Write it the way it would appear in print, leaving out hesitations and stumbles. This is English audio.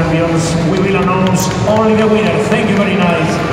champions. We will announce only the winner. Thank you very nice.